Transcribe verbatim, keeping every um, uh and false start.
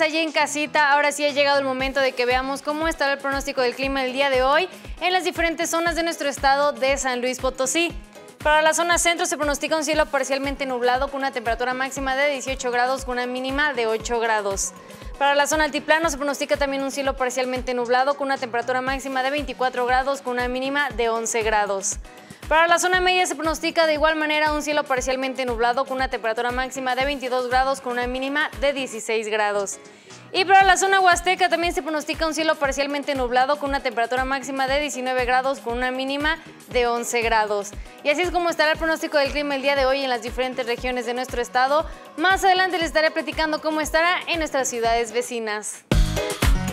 allí en casita, ahora sí ha llegado el momento de que veamos cómo estará el pronóstico del clima el día de hoy en las diferentes zonas de nuestro estado de San Luis Potosí. Para la zona centro se pronostica un cielo parcialmente nublado con una temperatura máxima de dieciocho grados con una mínima de ocho grados. Para la zona altiplano se pronostica también un cielo parcialmente nublado con una temperatura máxima de veinticuatro grados con una mínima de once grados. Para la zona media se pronostica de igual manera un cielo parcialmente nublado con una temperatura máxima de veintidós grados con una mínima de dieciséis grados. Y para la zona huasteca también se pronostica un cielo parcialmente nublado con una temperatura máxima de diecinueve grados con una mínima de once grados. Y así es como estará el pronóstico del clima el día de hoy en las diferentes regiones de nuestro estado. Más adelante les estaré platicando cómo estará en nuestras ciudades vecinas.